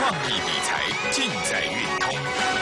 创意理财尽在运通。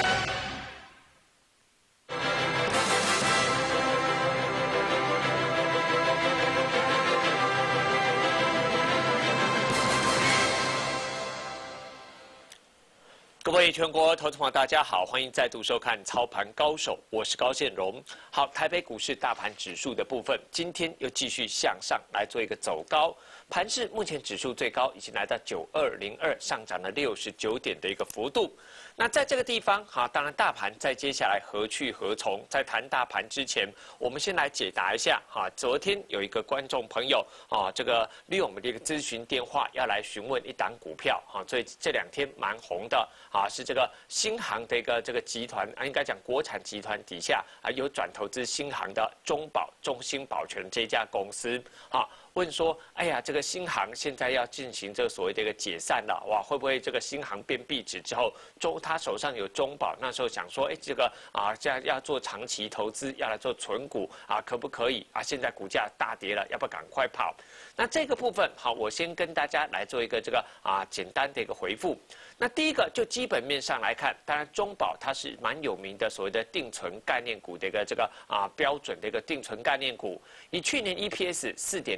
各位全国投资朋友，大家好，欢迎再度收看《操盘高手》，我是高宪荣。好，台北股市大盘指数的部分，今天又继续向上来做一个走高，盘势目前指数最高已经来到9202，上涨了69点的一个幅度。那在这个地方，当然大盘在接下来何去何从？在谈大盘之前，我们先来解答一下昨天有一个观众朋友这个利用我们的一个咨询电话要来询问一档股票所以这2天蛮红的是这个新航的一个这个集团应该讲国产集团底下有转投资新航的中兴保全这家公司问说，哎呀，这个新航现在要进行这个所谓的一个解散了，哇，会不会这个新航变壁纸之后，他手上有中保，那时候想说，哎，这个这样要做长期投资，要来做存股可不可以现在股价大跌了，要不要赶快跑？那这个部分好，我先跟大家来做一个这个简单的一个回复。那第一个就基本面上来看，当然中保它是蛮有名的所谓的定存概念股的一个这个标准的一个定存概念股，以去年 EPS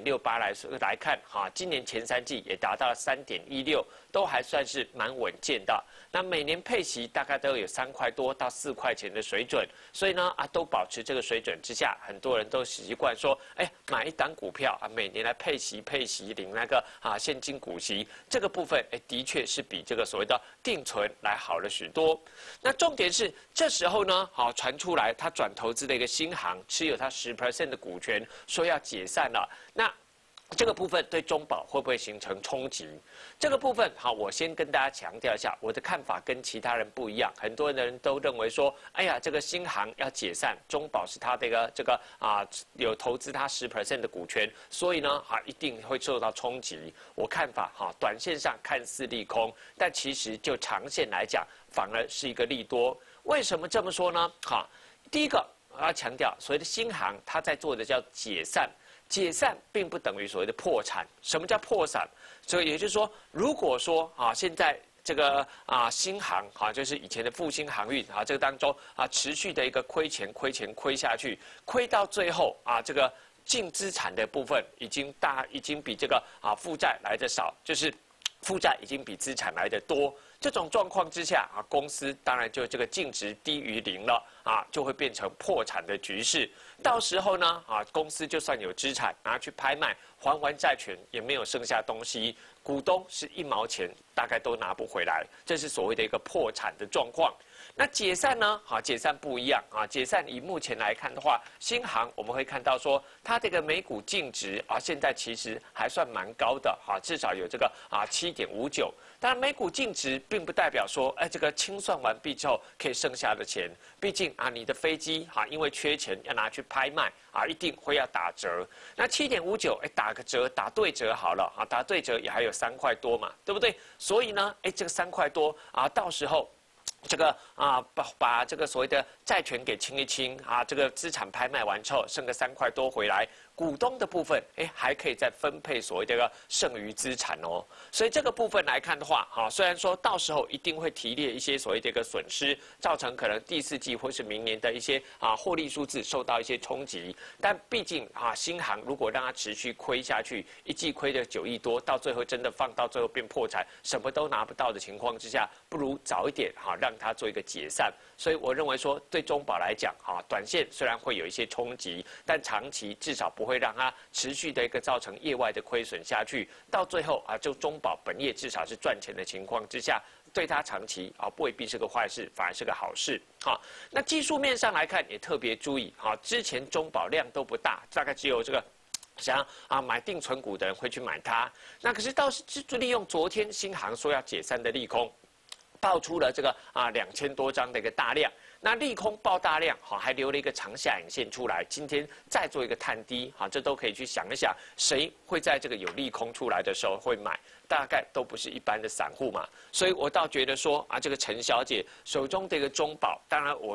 4.68来看今年前3季也达到了3.16，都还算是蛮稳健的。那每年配息大概都有3块多到4块钱的水准，所以呢都保持这个水准之下，很多人都习惯说，哎，买一档股票每年来配息领那个现金股息，这个部分的确是比这个所谓的定存来好了许多。那重点是这时候呢传出来他转投资的一个新航持有他10% 的股权，说要解散了。那这个部分对中保会不会形成冲击？这个部分好，我先跟大家强调一下，我的看法跟其他人不一样。很多人都认为说，哎呀，这个新航要解散，中保是他的一个这个有投资他10% 的股权，所以呢一定会受到冲击。我看法短线上看似利空，但其实就长线来讲，反而是一个利多。为什么这么说呢？第一个我要强调，所谓的新航，他在做的叫解散。解散并不等于所谓的破产。什么叫破产？所以也就是说，如果说现在这个新航就是以前的复兴航运这个当中持续的一个亏钱下去，亏到最后这个净资产的部分已经比这个负债来的少，就是负债已经比资产来的多。这种状况之下公司当然就这个净值低于0了就会变成破产的局势。到时候呢公司就算有资产拿去拍卖还完债权，也没有剩下东西，股东是1毛钱大概都拿不回来，这是所谓的一个破产的状况。那解散呢？解散不一样解散以目前来看的话，新航我们会看到说，它这个每股净值现在其实还算蛮高的至少有这个7.59。当然，每股净值并不代表说，这个清算完毕之后可以剩下的钱，毕竟你的飞机因为缺钱要拿去拍卖一定会要打折。那7.59，打个折，打对折好了打对折也还有3块多嘛，对不对？所以呢，这个3块多到时候。这个把这个所谓的债权给清一清这个资产拍卖完之后，剩个3块多回来，股东的部分还可以再分配所谓的剩余资产哦。所以这个部分来看的话虽然说到时候一定会提列一些所谓的一个损失，造成可能第4季或是明年的一些获利数字受到一些冲击，但毕竟新航如果让它持续亏下去，一季亏的9亿多，到最后真的放到最后变破产，什么都拿不到的情况之下，不如早一点让它做一个解散。所以我认为说，对中保来讲短线虽然会有一些冲击，但长期至少不会让它持续的一个造成业外的亏损下去，到最后就中保本业至少是赚钱的情况之下，对它长期未必是个坏事，反而是个好事那技术面上来看也特别注意之前中保量都不大，大概只有这个。想要买定存股的人会去买它，那可是倒是利用昨天新航说要解散的利空，爆出了这个2000多张的一个大量。那利空爆大量还留了一个长下影线出来，今天再做一个探低这都可以去想一想，谁会在这个有利空出来的时候会买？大概都不是一般的散户嘛，所以我倒觉得说这个陈小姐手中的一个中保，当然我说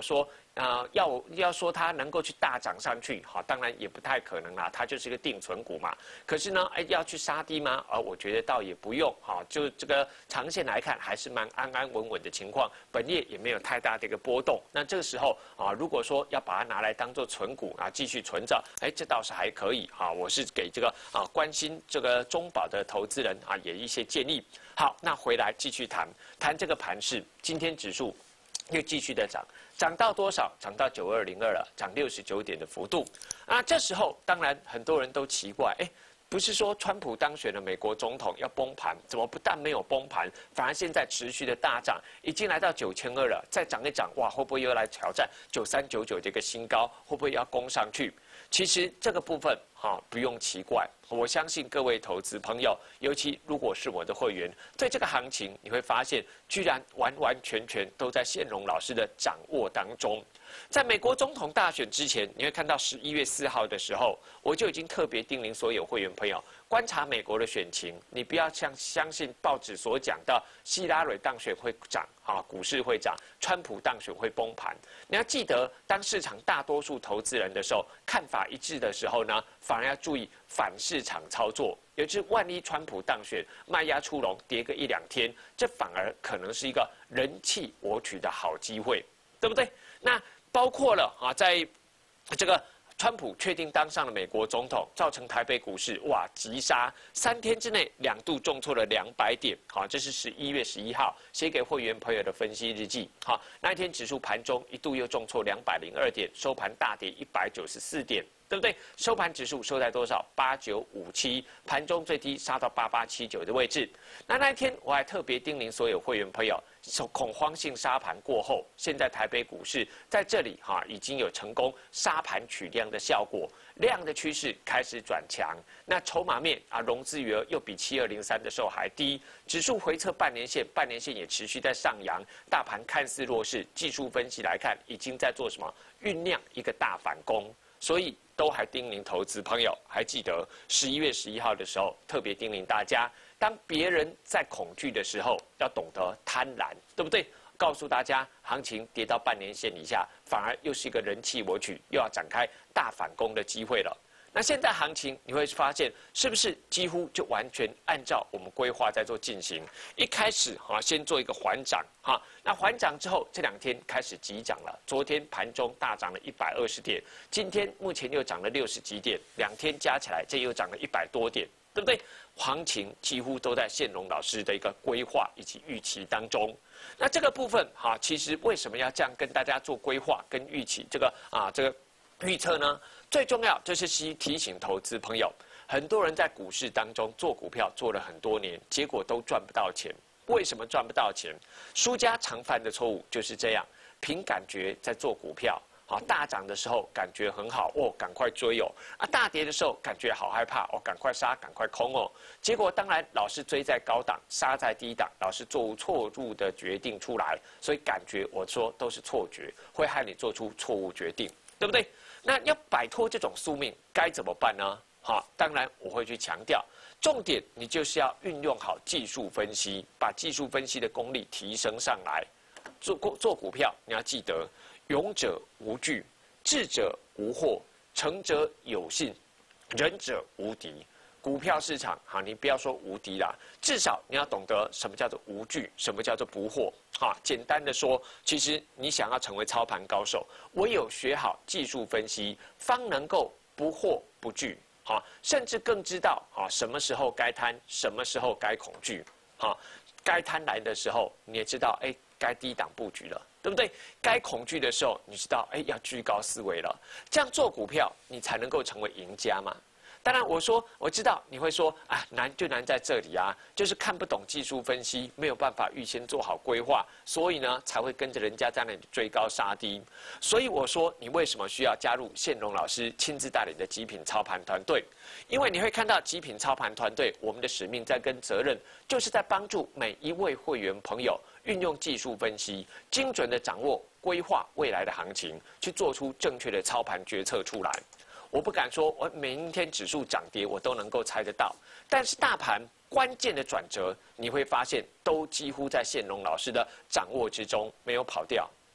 要说它能够去大涨上去，好，当然也不太可能啦，它就是一个定存股嘛。可是呢，要去杀低吗？我觉得倒也不用，好，就这个长线来看还是蛮安安稳稳的情况，本业也没有太大的一个波动。那这个时候如果说要把它拿来当做存股继续存着，这倒是还可以啊。我是给这个关心这个中保的投资人也一些建议。好，那回来继续谈这个盘势，今天指数又继续的涨。涨到多少？涨到9202了，涨69点的幅度。这时候当然很多人都奇怪，不是说川普当选了美国总统要崩盘，怎么不但没有崩盘，反而现在持续的大涨，已经来到9200了，再涨一涨，哇，会不会又来挑战9399这个新高？会不会要攻上去？其实这个部分不用奇怪，我相信各位投资朋友，尤其如果是我的会员，对这个行情你会发现，居然完完全全都在宪荣老师的掌握当中。在美国总统大选之前，你会看到11月4号的时候，我就已经特别叮咛所有会员朋友，观察美国的选情，你不要相信报纸所讲的希拉蕊当选会涨股市会涨，川普当选会崩盘。你要记得，当市场大多数投资人的时候看法一致的时候呢，反而要注意反市场操作。也就是万一川普当选，卖压出笼，跌个1、2天，这反而可能是一个人气我取的好机会，对不对？那包括了在这个川普确定当上了美国总统，造成台北股市急杀，3天之内2度重挫了200点。这是11月11号写给会员朋友的分析日记。那一天指数盘中一度又重挫202点，收盘大跌194点。对不对？收盘指数收在多少？8957，盘中最低杀到8879的位置。那一天我还特别叮咛所有会员朋友，恐慌性杀盘过后，现在台北股市在这里已经有成功杀盘取量的效果，量的趋势开始转强。那筹码面融资余额又比7203的时候还低，指数回测半年线，半年线也持续在上扬，大盘看似弱势，技术分析来看，已经在做什么？酝酿一个大反攻。所以都还叮咛投资朋友，还记得11月11号的时候，特别叮咛大家，当别人在恐惧的时候，要懂得贪婪，对不对？告诉大家，行情跌到半年线以下，反而又是一个人气我取，又要展开大反攻的机会了。那现在行情你会发现，是不是几乎就完全按照我们规划在做进行？一开始先做一个缓涨那缓涨之后，这2天开始急涨了。昨天盘中大涨了120点，今天目前又涨了60几点，2天加起来这又涨了100多点，对不对？行情几乎都在宪荣老师的一个规划以及预期当中。那这个部分其实为什么要这样跟大家做规划跟预期？这个预测呢？最重要就是提醒投资朋友，很多人在股市当中做股票做了很多年，结果都赚不到钱。为什么赚不到钱？输家常犯的错误就是这样，凭感觉在做股票。大涨的时候感觉很好赶快追大跌的时候感觉好害怕赶快杀，赶快空结果当然老是追在高档，杀在低档，老是做错误的决定出来，所以感觉我说都是错觉，会害你做出错误决定，对不对？那要摆脱这种宿命，该怎么办呢？当然我会去强调，重点你就是要运用好技术分析，把技术分析的功力提升上来。做股票，你要记得，勇者无惧，智者无惑，诚者有信，仁者无敌。股票市场你不要说无敌啦，至少你要懂得什么叫做无惧，什么叫做不惑。简单的说，其实你想要成为操盘高手，唯有学好技术分析，方能够不惑不惧。甚至更知道什么时候该贪，什么时候该恐惧。该贪婪的时候，你也知道该低档布局了，对不对？该恐惧的时候，你知道要居高思维了。这样做股票，你才能够成为赢家嘛。当然，我知道你会说难就难在这里就是看不懂技术分析，没有办法预先做好规划，所以呢才会跟着人家在那里追高杀低。所以我说，你为什么需要加入宪荣老师亲自带领的极品操盘团队？因为你会看到极品操盘团队，我们的使命在跟责任，就是在帮助每一位会员朋友运用技术分析，精准的掌握规划未来的行情，去做出正确的操盘决策出来。我不敢说我每一天指数涨跌我都能够猜得到，但是大盘关键的转折，你会发现都几乎在宪荣老师的掌握之中，没有跑掉。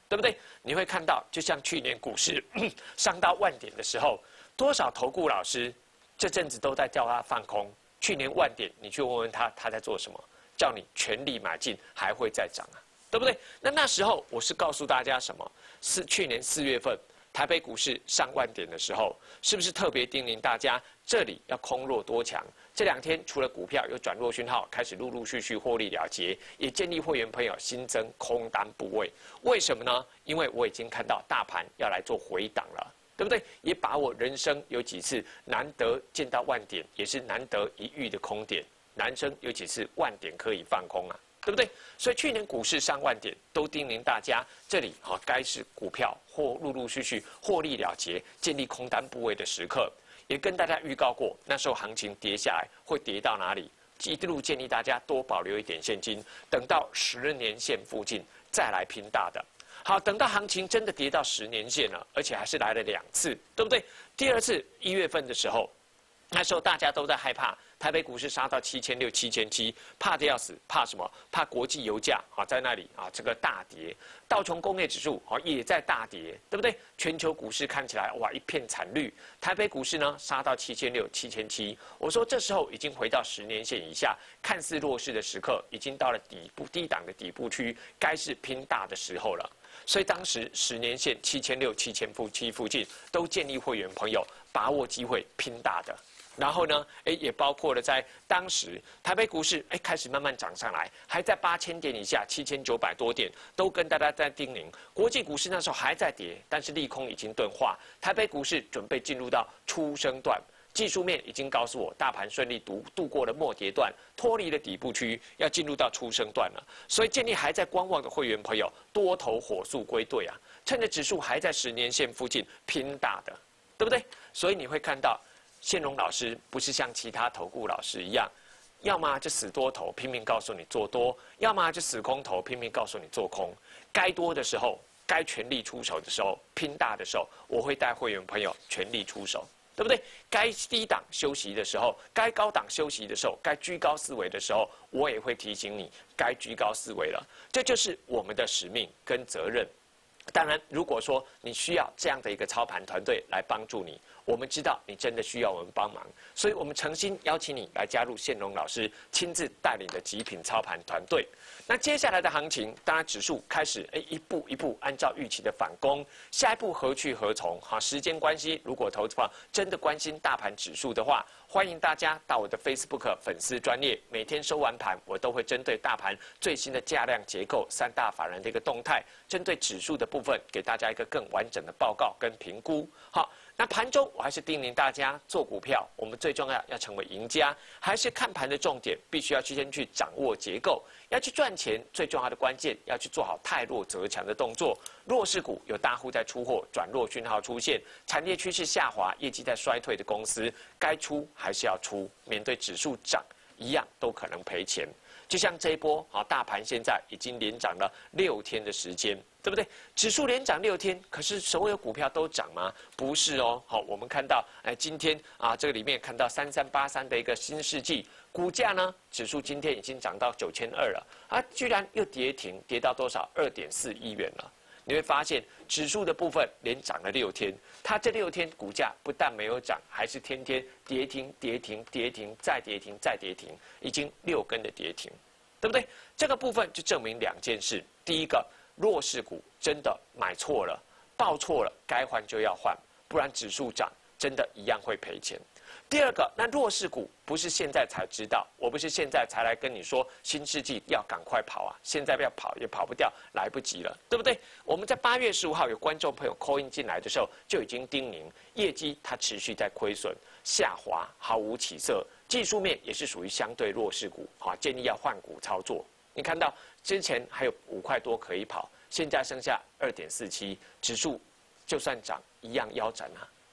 对不对？你会看到，就像去年股市上到万点的时候，多少投顾老师这阵子都在叫他放空。去年万点，你去问问他，他在做什么？叫你全力买进，还会再涨啊，对不对？那时候我是告诉大家什么？去年4月份台北股市上万点的时候，是不是特别叮咛大家这里要空弱多强？这2天除了股票有转弱讯号，开始陆陆续续获利了结，也建议会员朋友新增空单部位。为什么呢？因为我已经看到大盘要来做回档了。对不对？也把我人生有几次难得见到万点，也是难得一遇的空点，人生有几次万点可以放空啊，对不对？所以去年股市上万点，都叮咛大家，这里该是股票或陆陆续续获利了结，建立空单部位的时刻，也跟大家预告过，那时候行情跌下来会跌到哪里，一路建议大家多保留一点现金，等到10年线附近再来拼大的。好，等到行情真的跌到10年线了，而且还是来了2次，对不对？第2次1月份的时候，那时候大家都在害怕，台北股市杀到7600、7700，怕得要死，怕什么？怕国际油价在那里这个大跌，道琼工业指数也在大跌，对不对？全球股市看起来哇一片惨绿，台北股市呢杀到7600、7700，我说这时候已经回到10年线以下，看似弱势的时刻，已经到了低档的底部区，该是拼大的时候了。所以当时10年线7600、7700附近都建议会员朋友把握机会拼大的。然后呢，也包括了在当时台北股市开始慢慢涨上来，还在8000点以下，7900多点，都跟大家在叮咛。国际股市那时候还在跌，但是利空已经钝化，台北股市准备进入到初升段。技术面已经告诉我，大盘顺利度过了末跌段，脱离了底部区，要进入到初升段了。所以建议还在观望的会员朋友，多头火速归队啊！趁着指数还在10年线附近拼大的，对不对？所以你会看到，宪荣老师不是像其他投顾老师一样，要么就死多头拼命告诉你做多，要么就死空头拼命告诉你做空。该多的时候，该全力出手的时候，拼大的时候，我会带会员朋友全力出手。对不对？该低档休息的时候，该高档休息的时候，该居高思维的时候，我也会提醒你该居高思维了。这就是我们的使命跟责任。当然，如果说你需要这样的一个操盘团队来帮助你，我们知道你真的需要我们帮忙，所以我们诚心邀请你来加入宪荣老师亲自带领的极品操盘团队。那接下来的行情，当然指数开始一步一步按照预期的反攻，下一步何去何从？时间关系，如果投资方真的关心大盘指数的话，欢迎大家到我的 Facebook 粉丝专页，每天收完盘，我都会针对大盘最新的价量结构、3大法人的一个动态，针对指数的部分，给大家一个更完整的报告跟评估。好。那盘中我还是叮咛大家，做股票我们最重要成为赢家，还是看盘的重点，必须要先去掌握结构，要去赚钱。最重要的关键要去做好太弱则强的动作。弱势股有大户在出货，转弱讯号出现，产业趋势下滑，业绩在衰退的公司，该出还是要出，面对指数涨一样都可能赔钱。就像这一波大盘现在已经连涨了6天的时间，对不对？指数连涨6天，可是所有股票都涨吗？不是哦。好，我们看到，今天这个里面看到3383的一个新世纪股价呢，指数今天已经涨到9200了，居然又跌停，跌到多少？2.4亿元了。你会发现，指数的部分连涨了6天，它这6天股价不但没有涨，还是天天跌停、跌停、跌停、再跌停、再跌停，已经6根的跌停，对不对？这个部分就证明2件事：第一个，弱势股真的买错了，报错了，该换就要换，不然指数涨真的一样会赔钱。第二个，那弱势股不是现在才知道，我不是现在才来跟你说新世纪要赶快跑啊，现在要跑也跑不掉，来不及了，对不对？我们在8月15号有观众朋友 call in 进来的时候，就已经叮咛业绩它持续在亏损下滑，毫无起色，技术面也是属于相对弱势股，建议要换股操作。你看到之前还有5块多可以跑，现在剩下2.47，指数就算涨一样腰斩啊，对不对？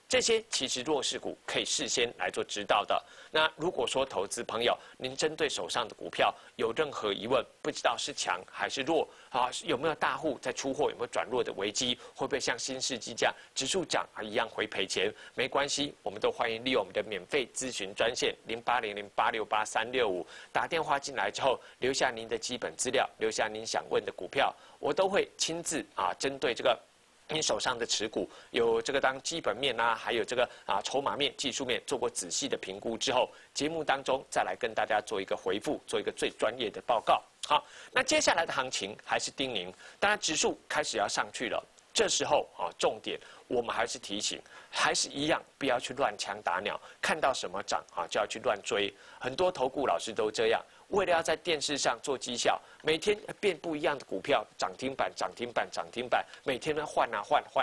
这些其实弱势股可以事先来做知道的。那如果说投资朋友您针对手上的股票有任何疑问，不知道是强还是弱啊，有没有大户在出货，有没有转弱的危机，会不会像新世纪这样指数涨一样会赔钱？没关系，我们都欢迎利用我们的免费咨询专线0800868365打电话进来之后，留下您的基本资料，留下您想问的股票，我都会亲自针对这个您手上的持股有这个当基本面还有这个筹码面、技术面做过仔细的评估之后，节目当中再来跟大家做一个回复，做一个最专业的报告。好，那接下来的行情还是叮咛，当然指数开始要上去了，这时候重点我们还是提醒，还是一样不要去乱枪打鸟，看到什么涨就要去乱追，很多投顾老师都这样。为了要在电视上做绩效，每天变不一样的股票，涨停板、涨停板、涨停板，每天呢换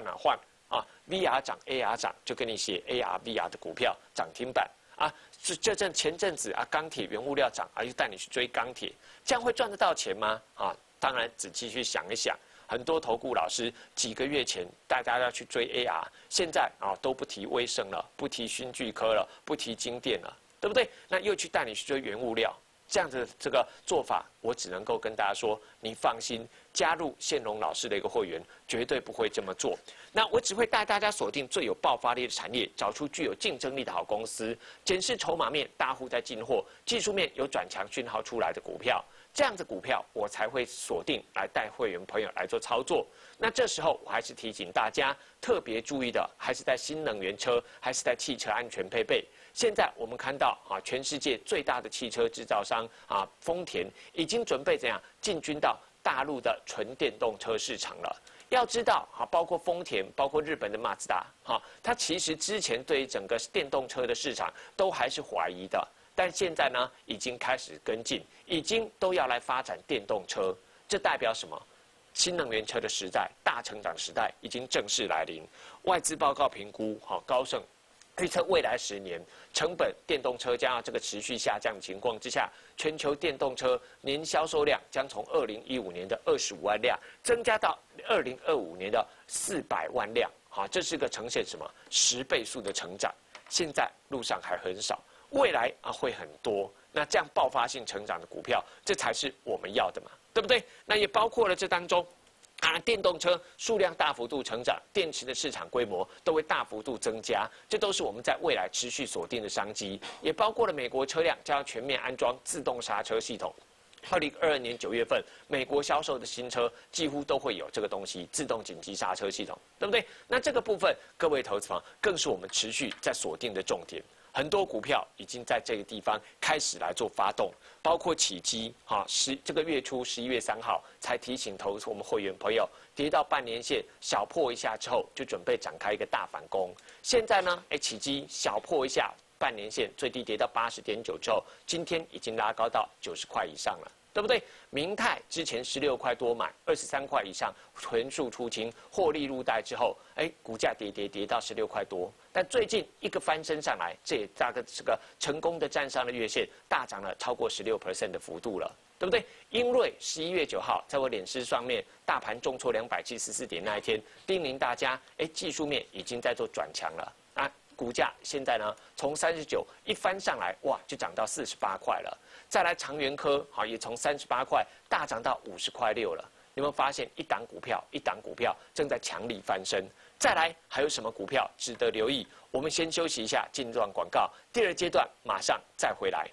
，VR 涨 AR 涨，就跟你写 AR、VR 的股票涨停板前阵子钢铁原物料涨又带你去追钢铁，这样会赚得到钱吗？当然仔细去想一想，很多投顾老师几个月前大家要去追 AR， 现在都不提威盛了，不提新巨科了，不提金电了，对不对？那又去带你去追原物料。这样的这个做法，我只能够跟大家说，你放心，加入宪荣老师的一个会员，绝对不会这么做。那我只会带大家锁定最有爆发力的产业，找出具有竞争力的好公司，检视筹码面大户在进货，技术面有转强讯号出来的股票，这样的股票我才会锁定来带会员朋友来做操作。那这时候我还是提醒大家，特别注意的还是在新能源车，还是在汽车安全配备。现在我们看到全世界最大的汽车制造商丰田已经准备怎样进军到大陆的纯电动车市场了。要知道包括丰田，包括日本的马自达它其实之前对于整个电动车的市场都还是怀疑的，但现在呢已经开始跟进，已经都要来发展电动车。这代表什么？新能源车的时代，大成长时代已经正式来临。外资报告评估高盛预测未来10年成本电动车将要这个持续下降的情况之下，全球电动车年销售量将从2015年的25万辆增加到2025年的400万辆。这是个呈现什么10倍数的成长？现在路上还很少，未来会很多。那这样爆发性成长的股票，这才是我们要的嘛，对不对？那也包括了这当中。电动车数量大幅度成长，电池的市场规模都会大幅度增加，这都是我们在未来持续锁定的商机，也包括了美国车辆将要全面安装自动刹车系统。2022年9月份，美国销售的新车几乎都会有这个东西，自动紧急刹车系统，对不对？那这个部分，各位投资朋友更是我们持续在锁定的重点。很多股票已经在这个地方开始来做发动，包括启基这个月初11月3号才提醒投资我们会员朋友，跌到半年线小破一下之后，就准备展开一个大反攻。现在呢，启基小破一下半年线，最低跌到80.9之后，今天已经拉高到90块以上了。对不对？明泰之前16块多买，23块以上全数出清，获利入袋之后，股价跌到16块多，但最近一个翻身上来，这也大概这个成功的站上了月线，大涨了超过16% 的幅度了，对不对？英瑞11月9号在我脸书上面，大盘重挫274点那一天，叮咛大家，技术面已经在做转强了啊。股价现在呢，从39一翻上来，哇，就涨到48块了。再来长源科，也从38块大涨到50块6了。有没有发现一档股票正在强力翻身？再来还有什么股票值得留意？我们先休息一下，进入段广告。第二阶段马上再回来。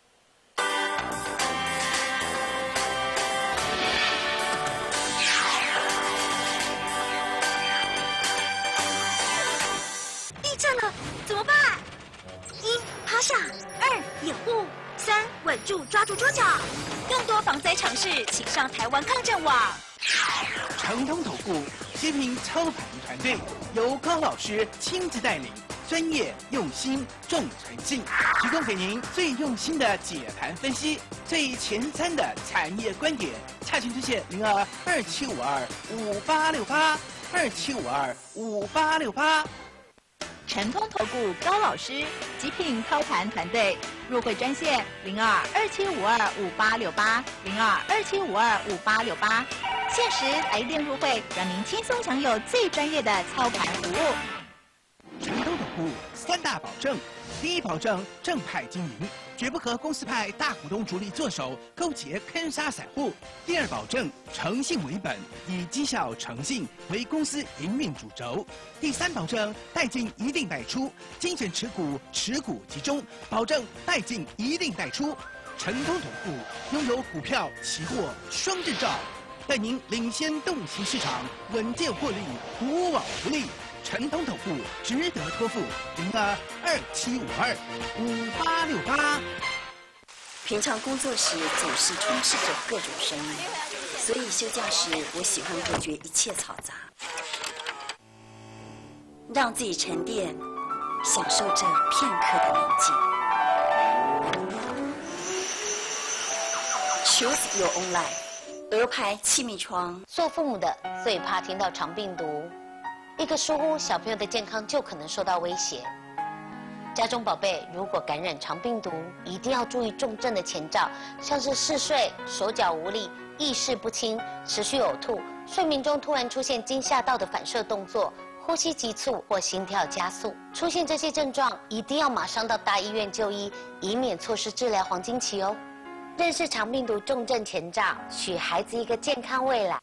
地震了，怎么办？1. 趴下，2. 掩护，3. 稳住，抓住桌角。更多防灾常识，请上台湾抗震网。 长通投顾极品操盘团队，由高老师亲自带领，专业用心重诚信，提供给您最用心的解盘分析，最前瞻的产业观点。洽询专线02-2752-5868，2752-5868。 诚通投顾高老师，极品操盘团队，入会专线02-2752-5868，02-2752-5868，限时来电入会，让您轻松享有最专业的操盘服务。 诚通投股3大保证：第一保证正派经营，绝不和公司派大股东主力做手，勾结坑杀散户；第二保证诚信为本，以绩效诚信为公司营运主轴；第三保证带进一定带出，精选持股，持股集中，保证带进一定带出。成功投顾拥有股票、期货双证照，带您领先动型市场，稳健获利，无往不利。成功投顾值得托付，02-2752-5868。 平常工作时总是充斥着各种声音，所以休假时我喜欢隔绝一切嘈杂，让自己沉淀，享受这片刻的宁静。Choose your own life。鹅牌气密窗。 做父母的最怕听到肠病毒，一个疏忽，小朋友的健康就可能受到威胁。家中宝贝如果感染肠病毒，一定要注意重症的前兆，像是嗜睡、手脚无力、意识不清、持续呕吐、睡眠中突然出现惊吓到的反射动作、呼吸急促或心跳加速。出现这些症状，一定要马上到大医院就医，以免错失治疗黄金期哦。认识肠病毒重症前兆，许孩子一个健康未来。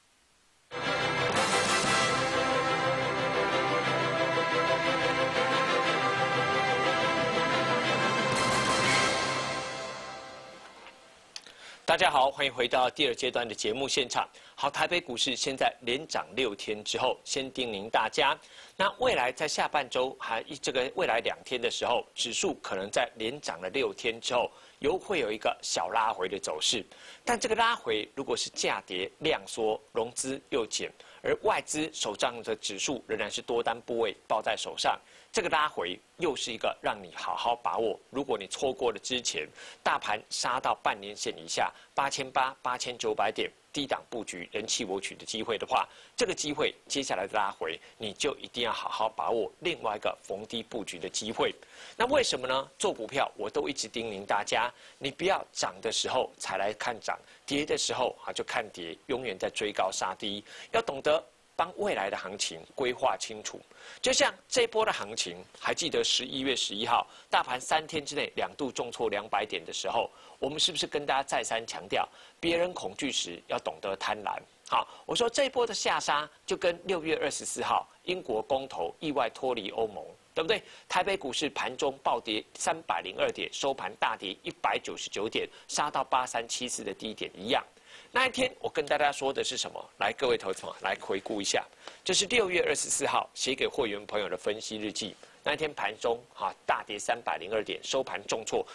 大家好，欢迎回到第二阶段的节目现场。好，台北股市现在连涨6天之后，先叮咛大家，那未来在下半周未来2天的时候，指数可能在连涨了6天之后，会有一个小拉回的走势。但这个拉回如果是价跌量缩，融资又减，而外资手上的指数仍然是多单部位抱在手上，这个拉回又是一个让你好好把握。如果你错过了之前大盘杀到半年线以下8800、8900点低档布局人气我取的机会的话，这个机会接下来的拉回你就一定要好好把握另外一个逢低布局的机会。那为什么呢？做股票我都一直叮咛大家，你不要涨的时候才来看涨，跌的时候就看跌，永远在追高杀低，要懂得帮未来的行情规划清楚。就像这波的行情，还记得11月11号大盘3天之内2度重挫200点的时候，我们是不是跟大家再三强调，别人恐惧时要懂得贪婪？好，我说这一波的下杀就跟6月24号英国公投意外脱离欧盟，对不对？台北股市盘中暴跌302点，收盘大跌199点，杀到8374的低点一样。那一天我跟大家说的是什么？来，各位投资者来回顾一下，这是6月24号写给会员朋友的分析日记。那一天盘中大跌302点，收盘重挫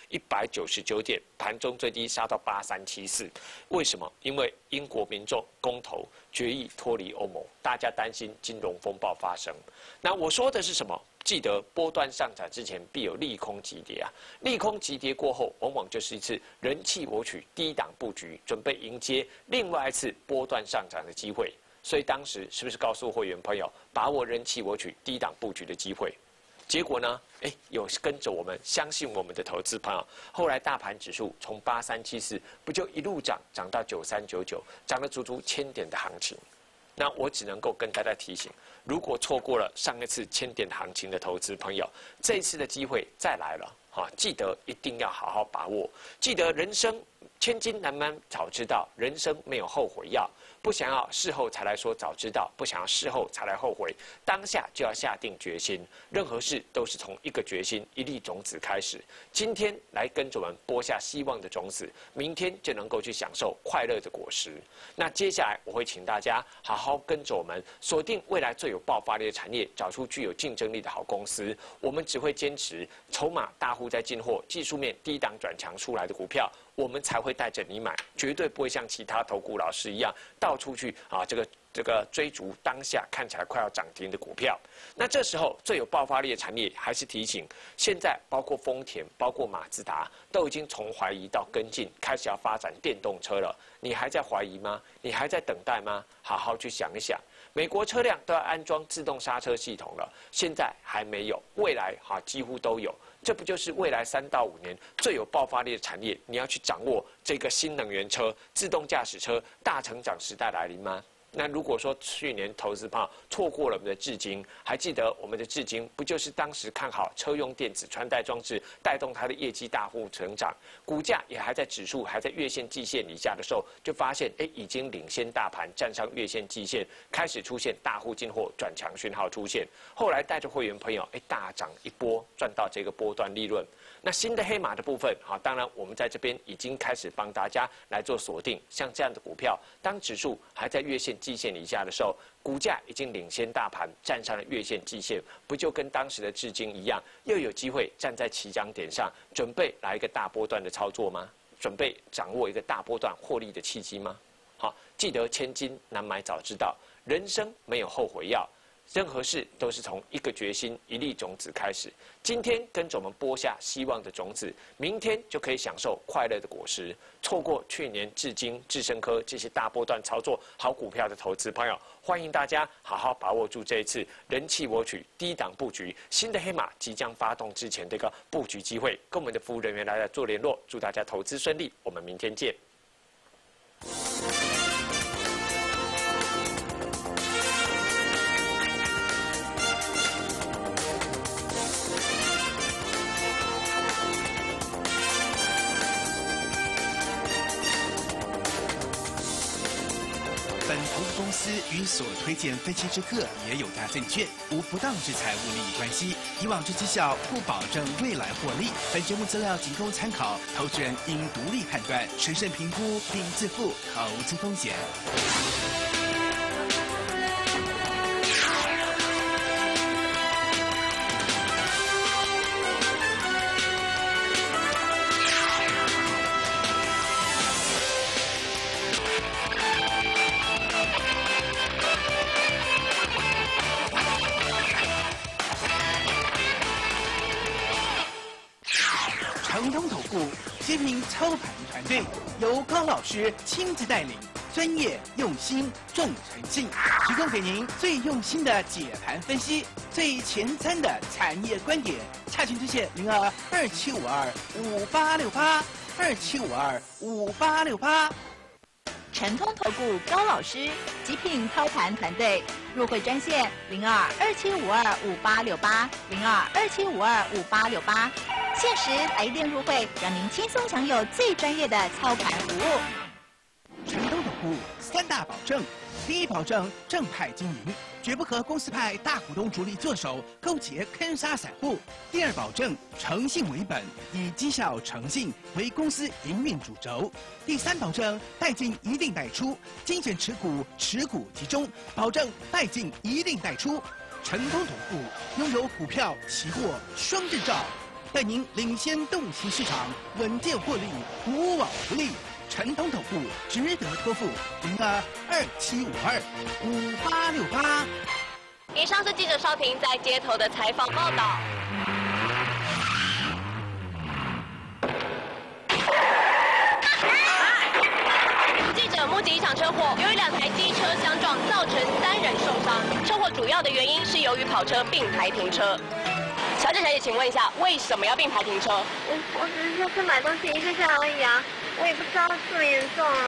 199点，盘中最低杀到8374。为什么？因为英国民众公投决议脱离欧盟，大家担心金融风暴发生。那我说的是什么？记得波段上涨之前必有利空急跌啊！利空急跌过后，往往就是一次人气我取低档布局，准备迎接另外一次波段上涨的机会。所以当时是不是告诉会员朋友，把握人气我取低档布局的机会？结果呢？有跟着我们、相信我们的投资朋友，后来大盘指数从8374不就一路涨到9399，涨了足足1000点的行情。那我只能够跟大家提醒，如果错过了上一次1000点行情的投资朋友，这一次的机会再来了记得一定要好好把握。记得人生千金难买早知道，人生没有后悔药。不想要事后才来说早知道，不想要事后才来后悔，当下就要下定决心。任何事都是从一个决心、一粒种子开始。今天来跟着我们播下希望的种子，明天就能够去享受快乐的果实。那接下来我会请大家好好跟着我们，锁定未来最有爆发力的产业，找出具有竞争力的好公司。我们只会坚持筹码大户在进货，技术面低档转强出来的股票，我们才会带着你买，绝对不会像其他投顾老师一样到处去这个追逐当下看起来快要涨停的股票。那这时候最有爆发力的产业，还是提醒，现在包括丰田、包括马自达，都已经从怀疑到跟进，开始要发展电动车了。你还在怀疑吗？你还在等待吗？好好去想一想。美国车辆都要安装自动刹车系统了，现在还没有，未来几乎都有。这不就是未来3到5年最有爆发力的产业？你要去掌握这个新能源车、自动驾驶车大成长时代来临吗？ 那如果说去年投资朋友错过了我们的至今，还记得我们的至今不就是当时看好车用电子穿戴装置带动它的业绩大幅成长，股价也还在指数还在月线季线以下的时候，就发现已经领先大盘站上月线季线，开始出现大户进货转强讯号出现，后来带着会员朋友大涨一波，赚到这个波段利润。那新的黑马的部分，当然我们在这边已经开始帮大家来做锁定，像这样的股票，当指数还在月线季线以下的时候，股价已经领先大盘站上了月线季线，不就跟当时的至今一样，又有机会站在起涨点上，准备来一个大波段的操作吗？准备掌握一个大波段获利的契机吗？好，记得千金难买早知道，人生没有后悔药。任何事都是从一个决心、一粒种子开始。今天跟着我们播下希望的种子，明天就可以享受快乐的果实。错过去年至今、智深科这些大波段操作好股票的投资朋友，欢迎大家好好把握住这一次人气我取低档布局新的黑马即将发动之前的一个布局机会，跟我们的服务人员来做联络。祝大家投资顺利，我们明天见。 本投资公司与所推荐分期之客也有大证券，无不当之财务利益关系。以往之绩效不保证未来获利。本节目资料仅供参考，投资人应独立判断、审慎评估并自负投资风险。成通投顾精明操盘团队，由高老师亲自带领，专业用心重诚信，提供给您最用心的解盘分析，最前瞻的产业观点。洽询热线02-2752-5868，2752-5868。 陈通投顾高老师，极品操盘团队，入会专线02-2752-5868，02-2752-5868。限时来电入会，让您轻松享有最专业的操盘服务。 成通投顾三大保证：第一保证正派经营，绝不和公司派大股东主力做手，勾结坑杀散户；第二保证诚信为本，以绩效诚信为公司营运主轴；第三保证带进一定带出，精选持股，持股集中，保证带进一定带出。成通投顾拥有股票、期货双证照，带您领先洞悉市场，稳健获利，无往不利。成通投顾值得托付，02-2752-5868。 以上是记者邵婷在街头的采访报道。记者目击一场车祸，由于2台机车相撞，造成3人受伤。车祸主要的原因是由于跑车并排停车。小姐，请问一下，为什么要并排停车？ 我只是去买东西，一个下而已啊，我也不知道这么严重啊。